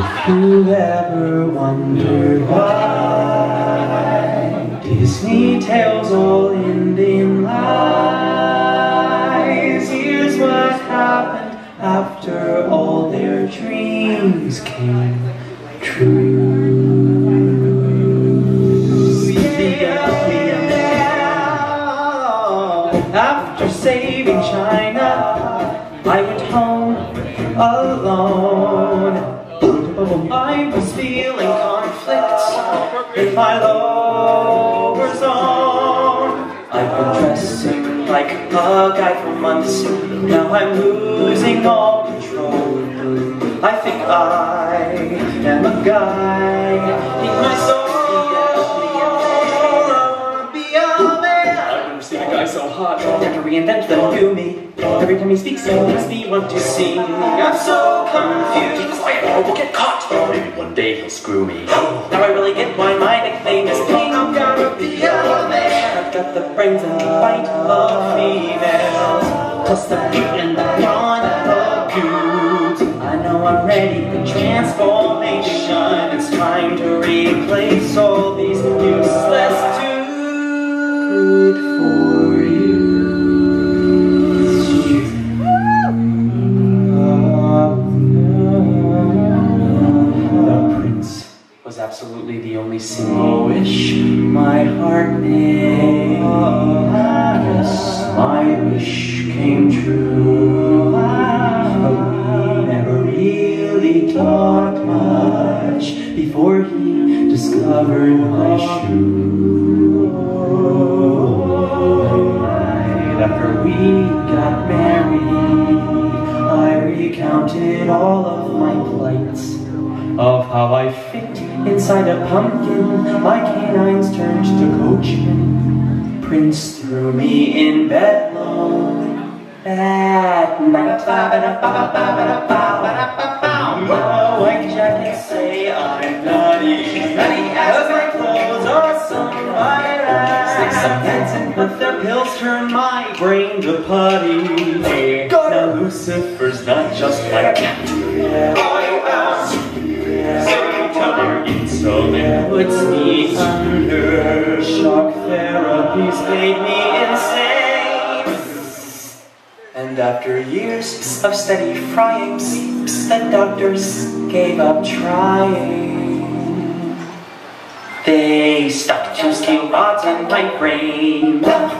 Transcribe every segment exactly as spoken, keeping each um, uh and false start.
If you ever wondered why Disney tells all end in lies, here's what happened after all their dreams came true. After saving China, I went home alone. I was feeling conflicts in my lower zone. I've been dressing like a guy for months. Now I'm losing all control. I think I am a guy in my soul. So hot, I have to reinvent the new me. Every time he speaks, he makes me want to sing. I'm so confused. Keep quiet or we'll get caught. Maybe one day he'll screw me. Now I really get why my nickname is King. I'm gonna be a man. I've got the brains and the bite of females, plus the beauty and the brawn of dudes. I know I'm ready for transformation. It's time to replace all these useless dudes. Good for you. The prince was absolutely the only single wish my heart made. Yes, my wish came true. But we never really talked much before he discovered my shoe. After we got married, I recounted all of my plights, of how I fit inside a pumpkin. My canines turned to coachmen. Prince threw me in bed alone at night. My white jacket say I'm nutty, nutty as my clothes are somebody else. Sticks some heads and put their pills turn my brain to putty. Now Lucifer's not just like that. I am so tired, insolent, puts me under. Shock therapies made me insane. And after years of steady frying, the doctors gave up trying. They stuck two steel rods in my brain.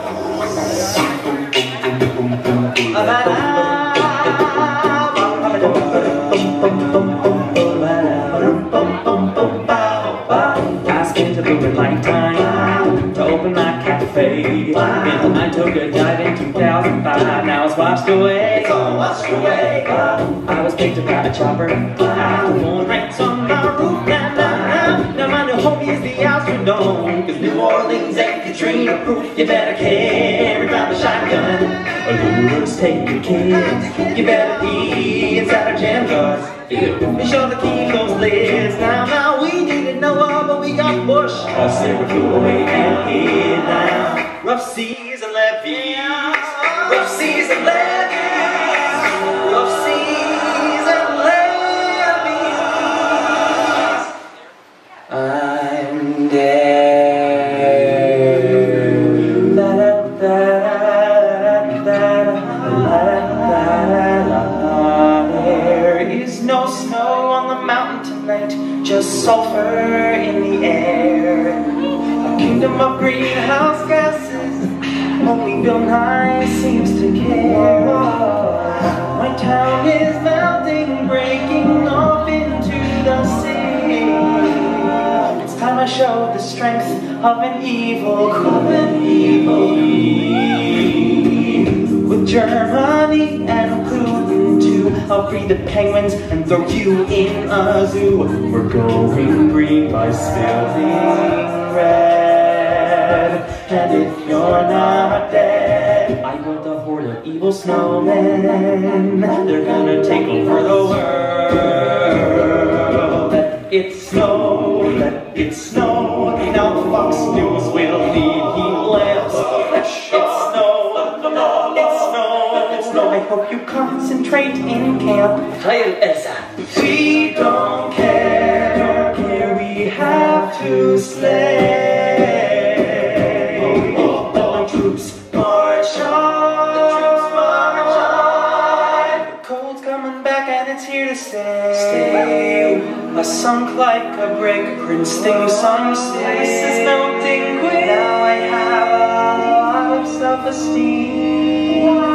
Asking to book a lifetime to open my cafe. And I took a dive in two thousand five. Now it's washed away. It's all washed away. I was picked up by a chopper. One ranks on my roof. Now, now, now my new home is the Astrodome. Cause New Orleans ain't Katrina proof. You better carry around the shotgun. Or Lewis take your kid. You better be inside our jam jars. Be sure to keep those lids. Now, now we didn't know of, but we got Bush. I'll say we're cool away down here now. Rough seas and levees. Rough seas and levees. Rough seas and levees. I'm dead. Da da da da da. There is no snow on the mountain tonight, just sulfur in the air. A kingdom of greenhouse gases, only Bill Nye seems to care. My town is melting, breaking off into the sea. It's time I showed the strength of an evil queen. With Germany and Putin too, I'll breed the penguins and throw you in a zoo. We're going green by spilling red. And if you're not dead, I built a horde of evil snowmen. They're gonna take over the world. Let it snow, let it snow. Now Fox News will leave you lamps. Let it snow, it's snow, it's snow. I hope you concentrate in camp. We don't care. to slay. The troops march on. The cold's coming back and it's here to stay. I sunk like a brick, Princeton some say. This is melting quick. Now I have a lot of self-esteem.